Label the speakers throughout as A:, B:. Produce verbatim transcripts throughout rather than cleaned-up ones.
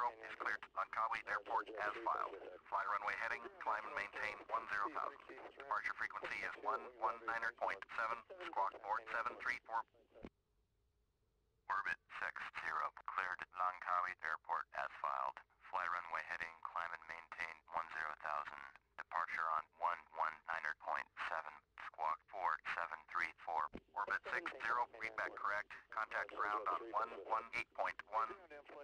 A: zero is cleared to Langkawi Airport as filed. Fly runway heading, climb and maintain one zero thousand. Departure frequency is one one niner point seven, squawk port seven three four. Orbit six zero, cleared to Langkawi Airport as filed. Fly runway heading, climb and maintain one zero thousand. Departure on one one niner point seven, squawk port seven three four. Orbit six zero, readback correct. Contact ground on one one eight point one.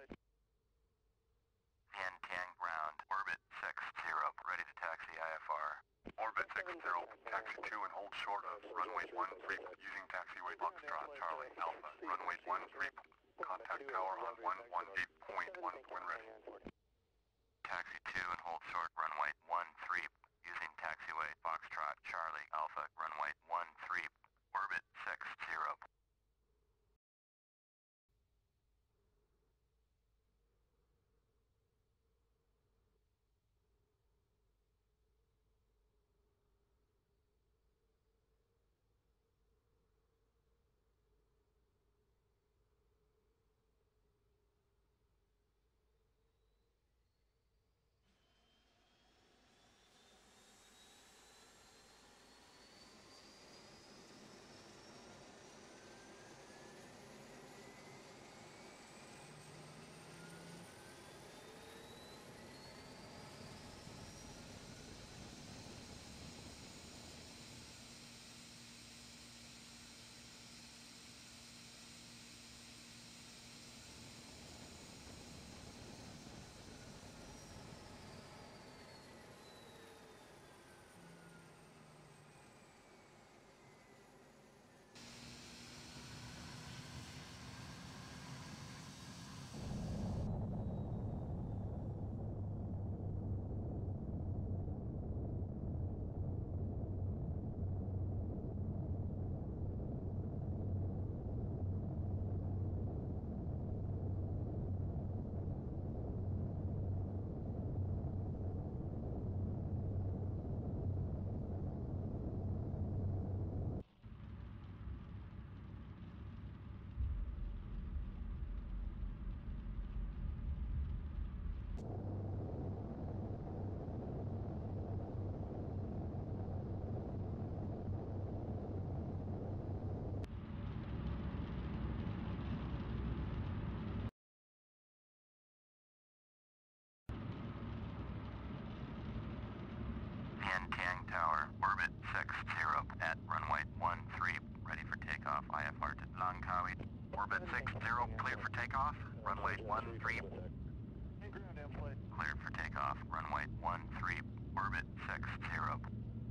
A: Vientiane ground, orbit six zero, ready to taxi I F R.
B: Orbit six zero, taxi two and hold short of runway one three, using taxiway Foxtrot Charlie Alpha, runway one three, contact tower on one one eight point one when ready.
A: Taxi two and hold short runway one three, using taxiway Foxtrot Charlie Alpha, runway one three, orbit six zero. Vientiane Tower, orbit six zero, at runway one three, ready for takeoff, I F R to Langkawi. Orbit six zero, clear for takeoff, runway one three. Clear for takeoff, runway one three, orbit six zero.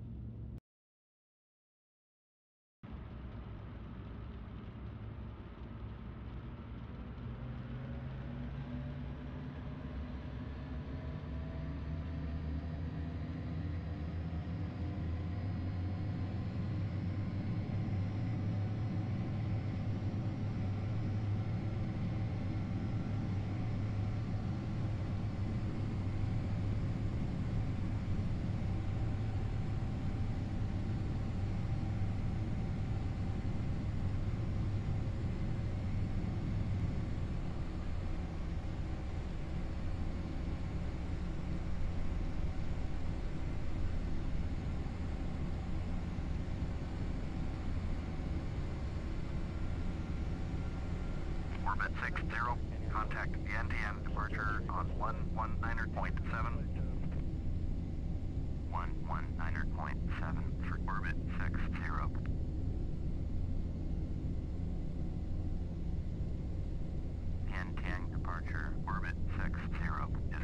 A: Orbit six zero, contact Vientiane, departure on one one niner point seven. one one niner point seven for orbit six zero. Vientiane departure, orbit six zero is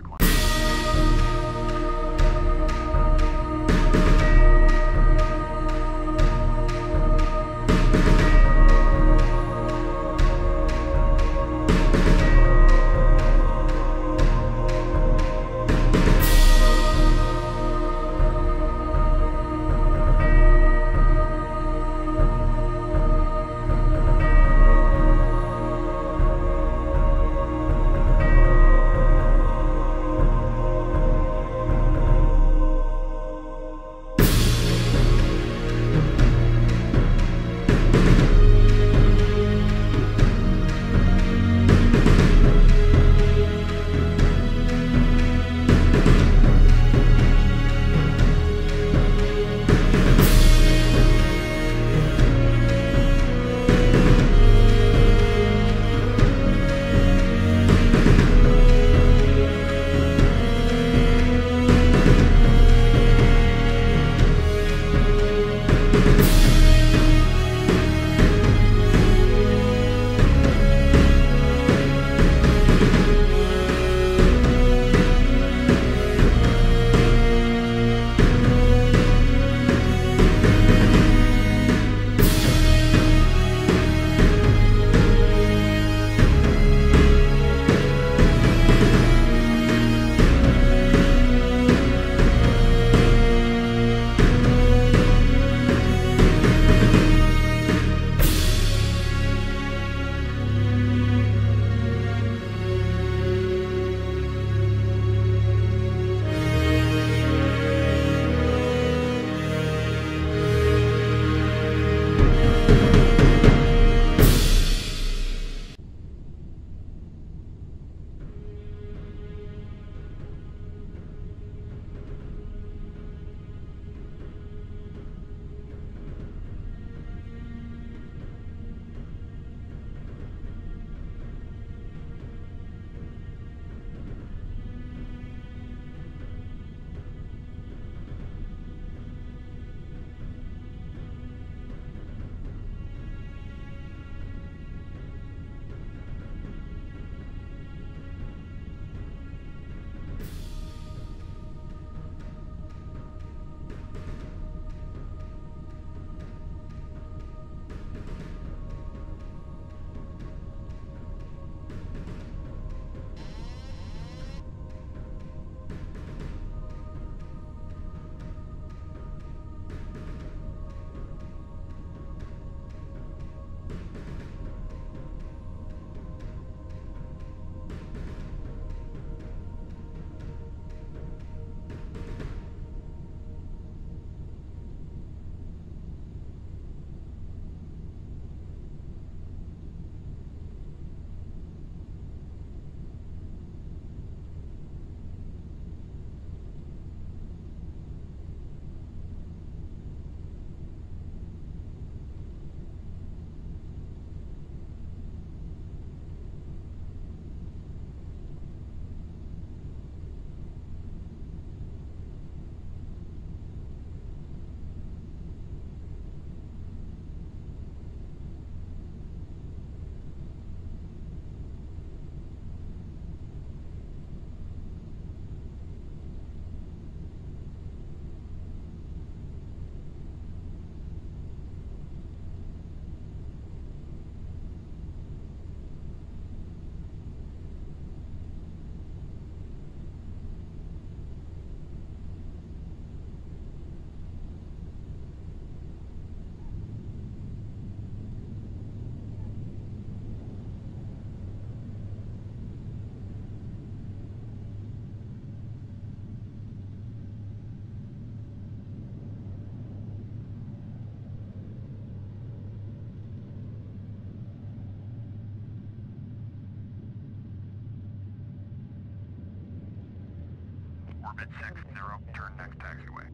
B: Orbit six zero, turn next taxiway.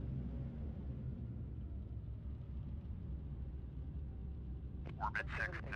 A: Orbit six